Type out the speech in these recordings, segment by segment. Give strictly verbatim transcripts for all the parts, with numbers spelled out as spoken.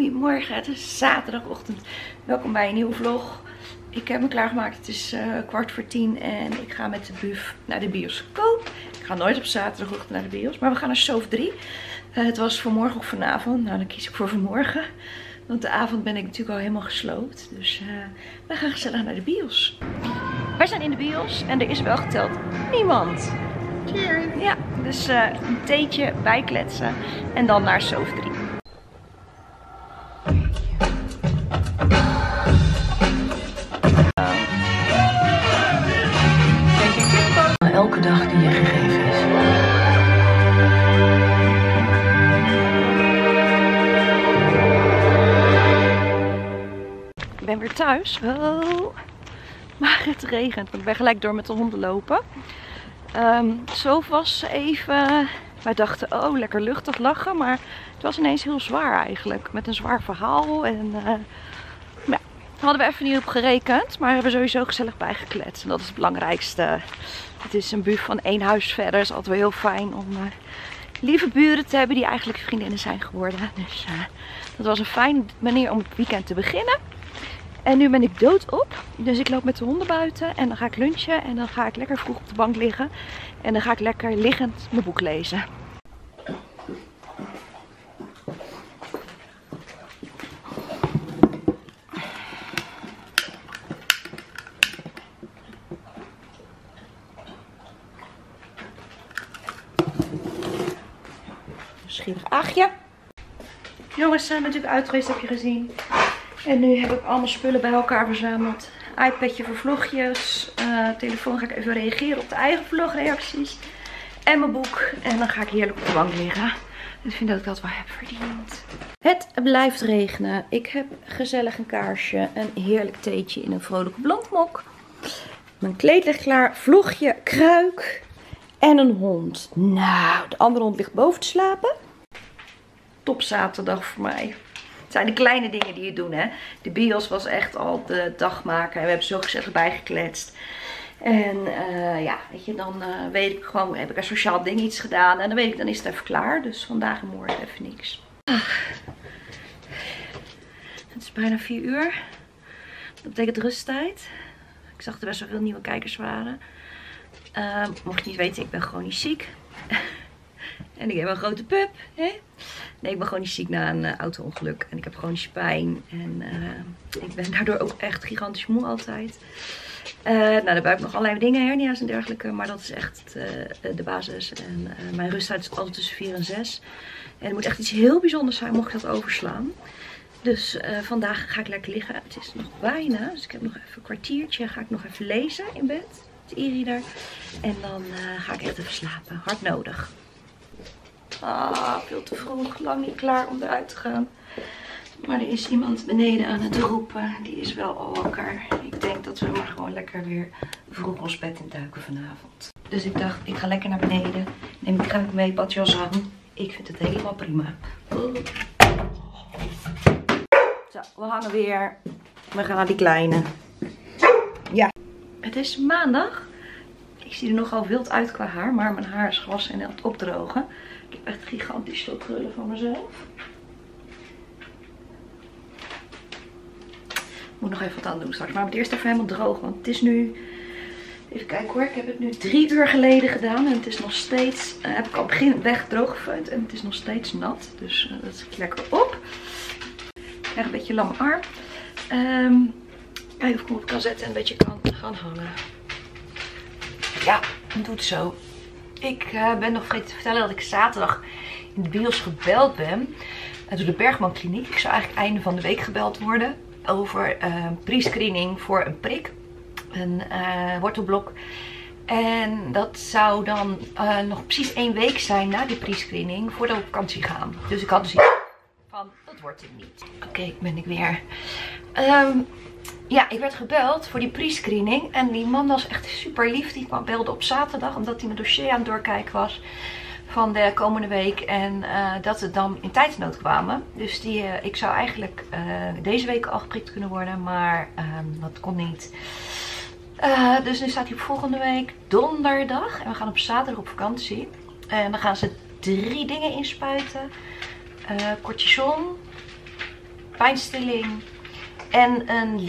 Goedemorgen, het is zaterdagochtend. Welkom bij een nieuwe vlog. Ik heb me klaargemaakt, het is uh, kwart voor tien en ik ga met de buf naar de bioscoop. Ik ga nooit op zaterdagochtend naar de bios, maar we gaan naar Sof drie. Uh, het was vanmorgen of vanavond, nou dan kies ik voor vanmorgen. Want de avond ben ik natuurlijk al helemaal gesloopt. Dus uh, we gaan gezellig naar de bios. Wij zijn in de bios en er is wel geteld niemand. Cheers. Ja, dus uh, een theetje, bijkletsen en dan naar Sof drie. Elke dag die je gegeven is. Ik ben weer thuis. Oh. Maar het regent. Ik ben gelijk door met de honden lopen. Um, Sof was even... Wij dachten, oh lekker luchtig lachen. Maar het was ineens heel zwaar eigenlijk. Met een zwaar verhaal. En uh, ja, daar hadden we even niet op gerekend. Maar we hebben sowieso gezellig bijgekletst. En dat is het belangrijkste. Het is een buf van één huis verder. Het is altijd wel heel fijn om uh, lieve buren te hebben die eigenlijk vriendinnen zijn geworden. Dus uh, dat was een fijne manier om het weekend te beginnen. En nu ben ik doodop. Dus ik loop met de honden buiten en dan ga ik lunchen. En dan ga ik lekker vroeg op de bank liggen. En dan ga ik lekker liggend mijn boek lezen. Schierig aagje. Jongens zijn natuurlijk uit geweest, heb je gezien. En nu heb ik allemaal spullen bij elkaar verzameld. iPadje voor vlogjes. Uh, telefoon ga ik even reageren op de eigen vlogreacties. En mijn boek. En dan ga ik heerlijk op de bank liggen. Ik vind dat ik dat wel heb verdiend. Het blijft regenen. Ik heb gezellig een kaarsje. Een heerlijk theetje in een vrolijke blondmok. Mijn kleed ligt klaar. Vlogje, kruik. En een hond. Nou, de andere hond ligt boven te slapen. Top zaterdag voor mij. Het zijn de kleine dingen die je doet, hè. De bios was echt al de dagmaker. En we hebben zo gezellig bijgekletst. En uh, ja, weet je, dan uh, weet ik gewoon, heb ik een sociaal ding iets gedaan. En dan weet ik, dan is het even klaar. Dus vandaag en morgen even niks. Ah. Het is bijna vier uur. Dat betekent rusttijd. Ik zag dat er best wel veel nieuwe kijkers waren. Uh, mocht je niet weten, ik ben chronisch ziek. En ik heb een grote pup. Hè? Nee, ik ben gewoon niet ziek na een uh, auto-ongeluk. En ik heb chronische pijn. En uh, ik ben daardoor ook echt gigantisch moe altijd. Uh, nou, daarbij heb ik nog allerlei dingen, hernia's en dergelijke. Maar dat is echt uh, de basis. En uh, mijn rusttijd is altijd tussen vier en zes. En het moet echt iets heel bijzonders zijn, mocht ik dat overslaan. Dus uh, vandaag ga ik lekker liggen. Het is nog bijna. Dus ik heb nog even een kwartiertje. Ga ik nog even lezen in bed. De e-reader. En dan uh, ga ik echt even slapen. Hard nodig. Ah, veel te vroeg. Lang niet klaar om eruit te gaan. Maar er is iemand beneden aan het roepen. Die is wel al wakker. Ik denk dat we maar gewoon lekker weer vroeg ons bed in duiken vanavond. Dus ik dacht, ik ga lekker naar beneden. Neem ik kruik mee, badjas aan. Ik vind het helemaal prima. Oh. Zo, we hangen weer. We gaan naar die kleine. Ja. Het is maandag. Ik zie er nogal wild uit qua haar. Maar mijn haar is gewassen en aan het opdrogen. Ik heb echt gigantisch veel krullen van mezelf. Ik moet nog even wat aan doen straks. Maar ik moet eerst even helemaal droog. Want het is nu... Even kijken hoor. Ik heb het nu drie uur geleden gedaan. En het is nog steeds... Uh, heb ik al begin weg droog gefeund. En het is nog steeds nat. Dus uh, dat schiet lekker op. Ik krijg een beetje lamme arm. Um, kijken of ik hem op kan zetten en een beetje kan gaan hangen. Ja, het doet zo. Ik uh, ben nog vergeten te vertellen dat ik zaterdag in de bios gebeld ben. Uh, door de Bergman Kliniek. Ik zou eigenlijk einde van de week gebeld worden. Over uh, pre-screening voor een prik. Een uh, wortelblok. En dat zou dan uh, nog precies één week zijn na die pre-screening. Voordat we op vakantie gaan. Dus ik had dus iets van, dat wordt het niet. Oké, okay, ben ik weer. Um, Ja, ik werd gebeld voor die pre-screening. En die man was echt super lief. Die belde op zaterdag. Omdat hij mijn dossier aan het doorkijken was. Van de komende week. En uh, dat het dan in tijdsnood kwamen. Dus die, uh, ik zou eigenlijk uh, deze week al geprikt kunnen worden. Maar uh, dat kon niet. Uh, dus nu staat hij op volgende week donderdag. En we gaan op zaterdag op vakantie. En dan gaan ze drie dingen inspuiten. Uh, cortison. pijnstilling en een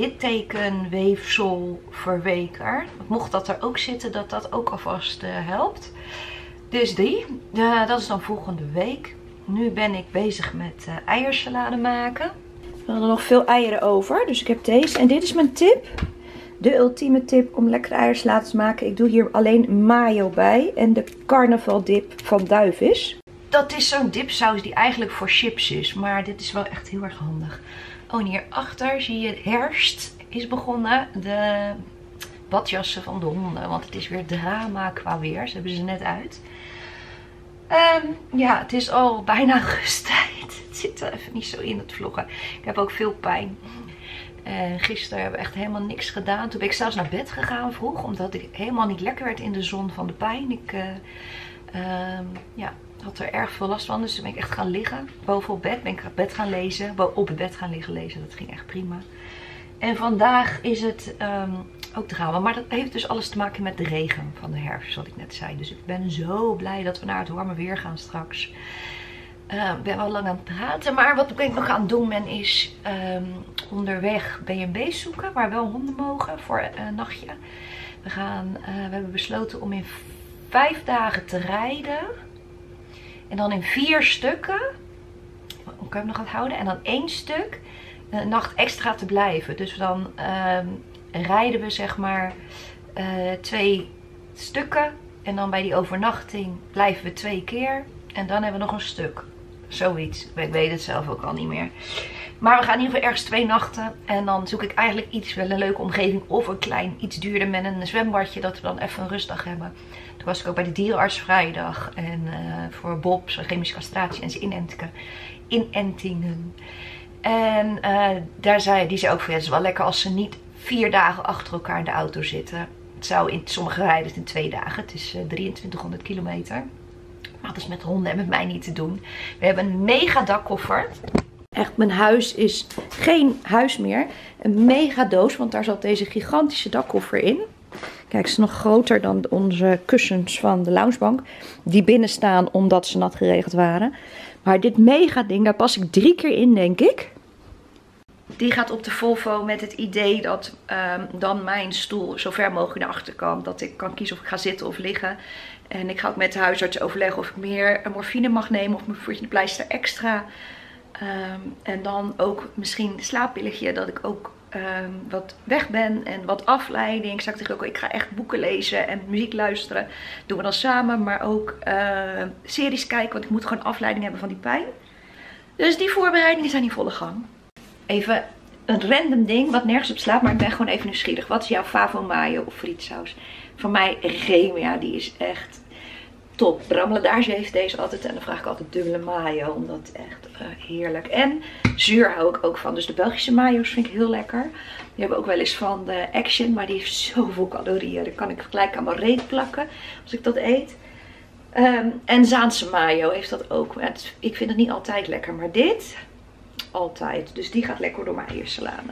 littekenweefselverweker. Mocht dat er ook zitten, dat dat ook alvast uh, helpt. Dus die, uh, dat is dan volgende week. Nu ben ik bezig met uh, eiersalade maken. We hadden nog veel eieren over, dus ik heb deze. En dit is mijn tip. De ultieme tip om lekkere eiersalade te maken. Ik doe hier alleen mayo bij en de carnaval dip van Duivis. Dat is zo'n dipsaus die eigenlijk voor chips is, maar dit is wel echt heel erg handig. Oh, en hierachter zie je herfst is begonnen. De badjassen van de honden, want het is weer drama qua weer. Ze hebben ze net uit. Um, ja, het is al bijna rusttijd. Het zit er even niet zo in het vloggen. Ik heb ook veel pijn. En gisteren hebben we echt helemaal niks gedaan. Toen ben ik zelfs naar bed gegaan vroeg. Omdat ik helemaal niet lekker werd in de zon van de pijn. Ik uh, um, ja, had er erg veel last van. Dus toen ben ik echt gaan liggen. Boven op bed ben ik op bed gaan lezen. Op het bed gaan liggen lezen. Dat ging echt prima. En vandaag is het um, ook drama. Maar dat heeft dus alles te maken met de regen van de herfst. Wat ik net zei. Dus ik ben zo blij dat we naar het warme weer gaan straks. Uh, ik ben wel lang aan het praten. Maar wat ik nog aan het doen ben is um, onderweg B en B's zoeken. Waar wel honden mogen voor een nachtje. We, gaan, uh, we hebben besloten om in vijf dagen te rijden. En dan in vier stukken. Hoe kan je hem nog aan het houden? En dan één stuk. Een nacht extra te blijven. Dus dan um, rijden we zeg maar uh, twee stukken. En dan bij die overnachting blijven we twee keer. En dan hebben we nog een stuk. Zoiets. Ik weet het zelf ook al niet meer. Maar we gaan in ieder geval ergens twee nachten. En dan zoek ik eigenlijk iets, wel een leuke omgeving. Of een klein, iets duurder met een zwembadje. Dat we dan even een rustdag hebben. Toen was ik ook bij de dierenarts vrijdag. En uh, voor Bob, zijn chemische castratie en zijn inentingen. inentingen. En uh, daar zei, die zei ook van ja, het is wel lekker als ze niet vier dagen achter elkaar in de auto zitten. Het zou in sommige rijden in twee dagen. Het is uh, drieëntwintighonderd kilometer. Maar dat is met honden en met mij niet te doen. We hebben een mega dakkoffer. Echt, mijn huis is geen huis meer. Een mega doos, want daar zat deze gigantische dakkoffer in. Kijk, ze is nog groter dan onze kussens van de loungebank. Die binnen staan omdat ze nat geregeld waren. Maar dit mega ding, daar pas ik drie keer in, denk ik. Die gaat op de Volvo met het idee dat um, dan mijn stoel zo ver mogelijk naar achter kan. Dat ik kan kiezen of ik ga zitten of liggen. En ik ga ook met de huisarts overleggen of ik meer morfine mag nemen of mijn voetje pleister extra. Um, en dan ook misschien een slaappilletje dat ik ook um, wat weg ben en wat afleiding. Ik zei tegen ook, ik ga echt boeken lezen en muziek luisteren. Doen we dan samen, maar ook uh, series kijken, want ik moet gewoon afleiding hebben van die pijn. Dus die voorbereidingen zijn in volle gang. Even een random ding wat nergens op slaat, maar ik ben gewoon even nieuwsgierig. Wat is jouw favo mayo of frietsaus? Voor mij Remia, die is echt top. Bramladage heeft deze altijd en dan vraag ik altijd dubbele mayo, omdat het echt uh, heerlijk. En zuur hou ik ook van, dus de Belgische mayo's vind ik heel lekker. Die hebben we ook wel eens van de Action, maar die heeft zoveel calorieën. Dat kan ik gelijk aan mijn reet plakken als ik dat eet. Um, en Zaanse mayo heeft dat ook. Het, ik vind het niet altijd lekker, maar dit altijd. Dus die gaat lekker door mijn eiersalade.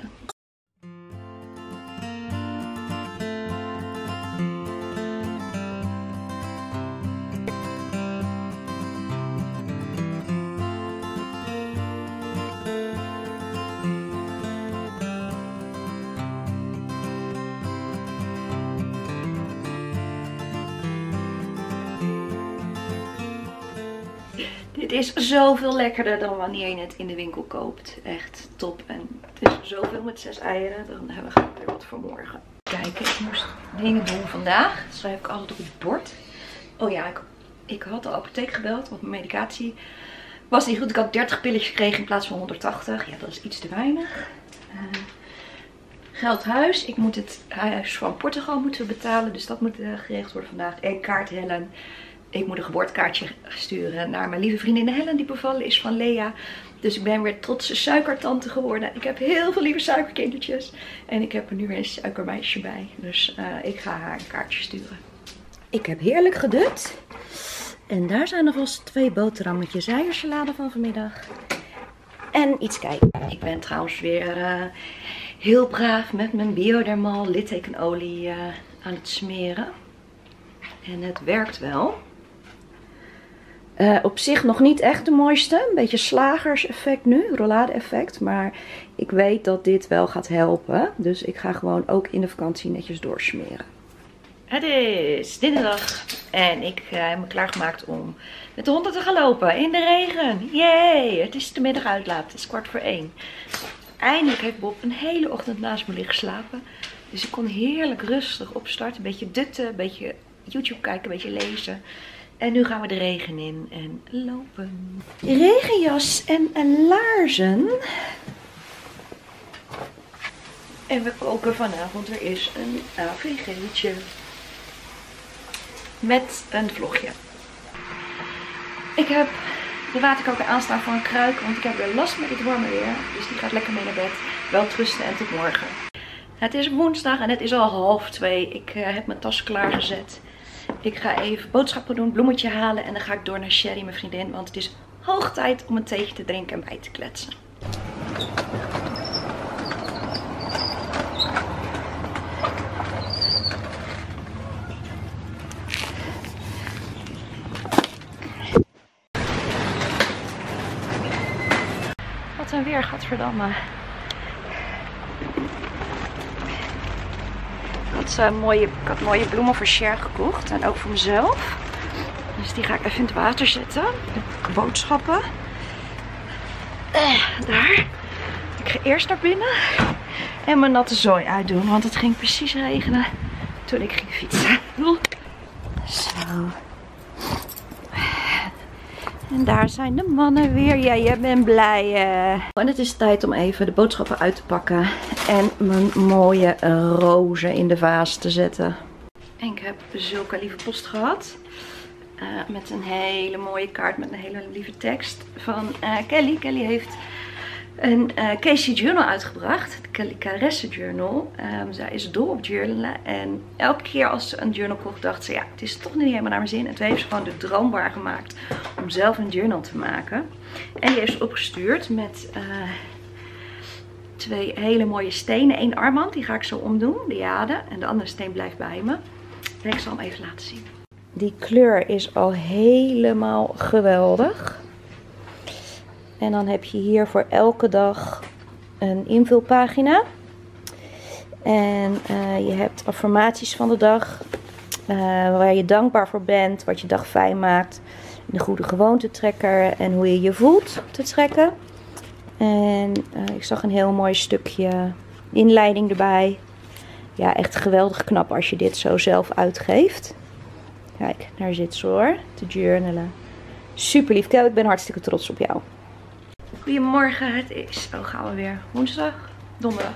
Het is zoveel lekkerder dan wanneer je het in de winkel koopt. Echt top. En het is zoveel met zes eieren. Dan hebben we weer wat voor morgen. Kijk, ik moest dingen doen vandaag. Dat schrijf ik altijd op het bord. Oh ja, ik, ik had de apotheek gebeld. Want mijn medicatie was niet goed. Ik had dertig pilletjes gekregen in plaats van honderdtachtig. Ja, dat is iets te weinig. Uh, geld huis. Ik moet het huis van Portugal moeten betalen. Dus dat moet uh, geregeld worden vandaag. En kaart Helen. Ik moet een geboortekaartje sturen naar mijn lieve vriendin Helen die bevallen is van Lea. Dus ik ben weer trotse suikertante geworden. Ik heb heel veel lieve suikerkindertjes. En ik heb er nu weer een suikermeisje bij. Dus uh, ik ga haar een kaartje sturen. Ik heb heerlijk gedut. En daar zijn alvast twee boterhammetjes eiersalade van vanmiddag. En iets kijken. Ik ben trouwens weer uh, heel braaf met mijn Biodermal littekenolie uh, aan het smeren. En het werkt wel. Uh, op zich nog niet echt de mooiste. Een beetje slagerseffect nu, rollade effect. Maar ik weet dat dit wel gaat helpen. Dus ik ga gewoon ook in de vakantie netjes doorsmeren. Het is dinsdag en ik uh, heb me klaargemaakt om met de honden te gaan lopen in de regen. Yay! Het is de middag uitlaat, het is kwart voor één. Eindelijk heeft Bob een hele ochtend naast me liggen slapen. Dus ik kon heerlijk rustig opstarten. Een beetje dutten, een beetje YouTube kijken, een beetje lezen. En nu gaan we de regen in en lopen. Regenjas en laarzen. En we koken vanavond. Er is een A V G'tje. Met een vlogje. Ik heb de waterkoker aanstaan voor een kruik. Want ik heb weer last met het warme weer. Dus die gaat lekker mee naar bed. Wel trusten en tot morgen. Het is woensdag en het is al half twee. Ik uh, heb mijn tas klaargezet. Ik ga even boodschappen doen, bloemetje halen. En dan ga ik door naar Sherry, mijn vriendin. Want het is hoog tijd om een theetje te drinken en bij te kletsen. Wat een weer, gadverdamme. Ik had, uh, mooie, ik had mooie bloemen voor Cher gekocht. En ook voor mezelf. Dus die ga ik even in het water zetten. De boodschappen. Uh, daar. Ik ga eerst naar binnen. En mijn natte zooi uitdoen. Want het ging precies regenen toen ik ging fietsen. Zo. En daar zijn de mannen weer. Ja, jij bent blij. Uh. En het is tijd om even de boodschappen uit te pakken. En mijn mooie uh, rozen in de vaas te zetten. En ik heb zulke lieve post gehad. Uh, met een hele mooie kaart met een hele lieve tekst van uh, Kelly. Kelly heeft een uh, Casey Journal uitgebracht. De Kelly Caresse Journal. Um, zij is dol op journalen. En elke keer als ze een journal kocht dacht ze, ja, het is toch niet helemaal naar mijn zin. En toen heeft ze gewoon de droom waargemaakt om zelf een journal te maken. En die heeft ze opgestuurd met uh, twee hele mooie stenen. Eén armband, die ga ik zo omdoen, de jade. En de andere steen blijft bij me. En ik zal hem even laten zien. Die kleur is al helemaal geweldig. En dan heb je hier voor elke dag een invulpagina. En uh, je hebt affirmaties van de dag. Uh, waar je dankbaar voor bent. Wat je dag fijn maakt. De goede gewoontetrekker. En hoe je je voelt te trekken. En uh, ik zag een heel mooi stukje inleiding erbij. Ja, echt geweldig knap als je dit zo zelf uitgeeft. Kijk, daar zit ze hoor. Te journalen. Super lief. Kel, ik ben hartstikke trots op jou. Goedemorgen, het is, oh gaan we weer, woensdag, donderdag.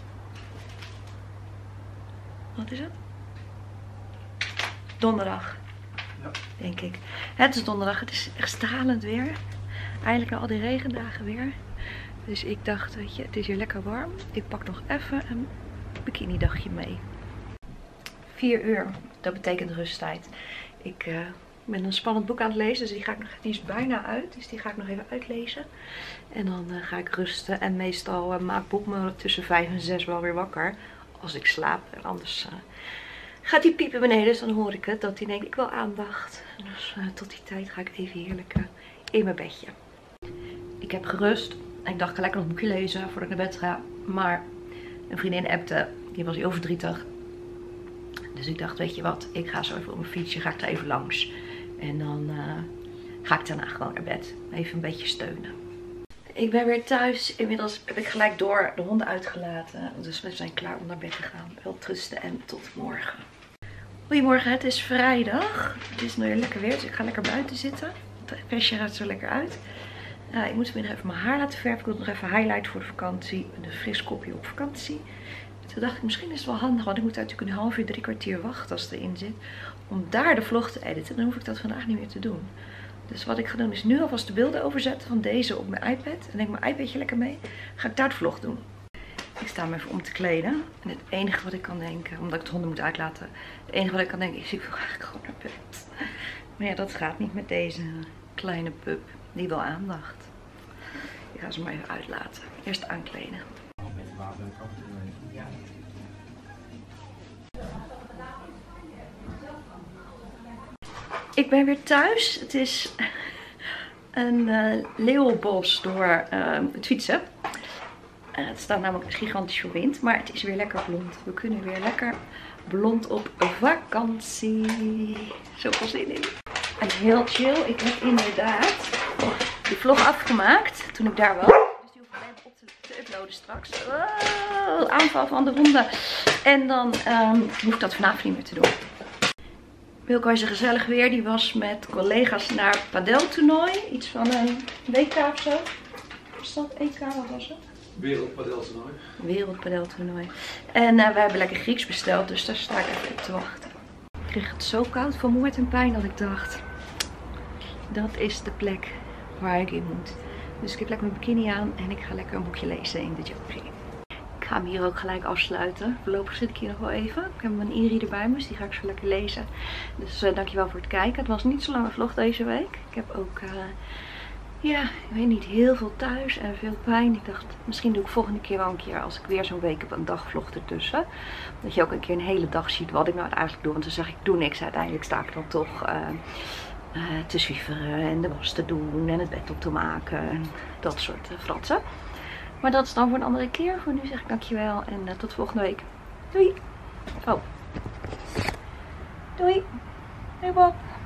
Wat is het? Donderdag, ja. Denk ik. Het is donderdag, het is echt stralend weer. Eindelijk na al die regendagen weer. Dus ik dacht, weet je, het is hier lekker warm. Ik pak nog even een bikini dagje mee. vier uur, dat betekent rusttijd. Ik... Uh, Ik ben een spannend boek aan het lezen, dus die, ga ik nog, die is bijna uit. Dus die ga ik nog even uitlezen. En dan uh, ga ik rusten. En meestal uh, maakt Bob me tussen vijf en zes wel weer wakker. Als ik slaap. En anders uh, gaat hij piepen beneden. Dus dan hoor ik het. Dat hij denkt, ik wil aandacht. En dus uh, tot die tijd ga ik even heerlijk uh, in mijn bedje. Ik heb gerust. En ik dacht, ik ga lekker nog een boekje lezen voordat ik naar bed ga. Maar een vriendin appte. Die was heel verdrietig. Dus ik dacht, weet je wat. Ik ga zo even op mijn fietsje. Ga ik er even langs. En dan uh, ga ik daarna gewoon naar bed. Even een beetje steunen. Ik ben weer thuis. Inmiddels heb ik gelijk door de honden uitgelaten. Dus we zijn klaar om naar bed te gaan. Wel trusten en tot morgen. Goedemorgen, het is vrijdag. Het is nu weer lekker weer, dus ik ga lekker buiten zitten. Het vestje gaat zo lekker uit. Uh, ik moet vanmiddag even mijn haar laten verven. Ik wil nog even highlight voor de vakantie. Een fris kopje op vakantie. Toen dacht ik, misschien is het wel handig, want ik moet natuurlijk een half uur, drie kwartier wachten als het erin zit. Om daar de vlog te editen. Dan hoef ik dat vandaag niet meer te doen. Dus wat ik ga doen is nu alvast de beelden overzetten van deze op mijn iPad. En neem ik mijn iPadje lekker mee. Ga ik daar de vlog doen. Ik sta me even om te kleden. En het enige wat ik kan denken, omdat ik de honden moet uitlaten. Het enige wat ik kan denken is, ik wil eigenlijk gewoon naar bed. Maar ja, dat gaat niet met deze kleine pup. Die wil aandacht. Ik ga ze maar even uitlaten. Eerst aankleden. Ik ben weer thuis. Het is een uh, leeuwenbos door uh, het fietsen. Uh, het staat namelijk gigantisch veel wind, maar het is weer lekker blond. We kunnen weer lekker blond op vakantie. Zoveel zin in. En heel chill. Ik heb inderdaad die vlog afgemaakt toen ik daar was. Dus die hoef ik alleen op te, te uploaden straks. Oh, aanval van de honden. En dan um, hoef ik dat vanavond niet meer te doen. Wilco is er gezellig weer. Die was met collega's naar padeltoernooi. Iets van een W K of zo. Was dat E K? Wat was het? Wereldpadeltoernooi. Wereldpadeltoernooi. En uh, wij hebben lekker Grieks besteld. Dus daar sta ik even op te wachten. Ik kreeg het zo koud van moord en pijn dat ik dacht. Dat is de plek waar ik in moet. Dus ik heb lekker mijn bikini aan. En ik ga lekker een boekje lezen in de Jockey. Ik ga hem hier ook gelijk afsluiten. Voorlopig zit ik hier nog wel even. Ik heb mijn e-reader bij me, dus die ga ik zo lekker lezen. Dus uh, dankjewel voor het kijken. Het was niet zo lange vlog deze week. Ik heb ook, uh, ja, ik weet niet, heel veel thuis en veel pijn. Ik dacht, misschien doe ik volgende keer wel een keer, als ik weer zo'n week heb, een dagvlog ertussen. Dat je ook een keer een hele dag ziet wat ik nou eigenlijk doe. Want dan zeg ik, doe niks. Uiteindelijk sta ik dan toch uh, uh, te zwieveren en de was te doen en het bed op te maken. En dat soort uh, fratsen. Maar dat is dan voor een andere keer. Voor nu zeg ik dankjewel en uh, tot volgende week. Doei! Oh. Doei! Doei Bob!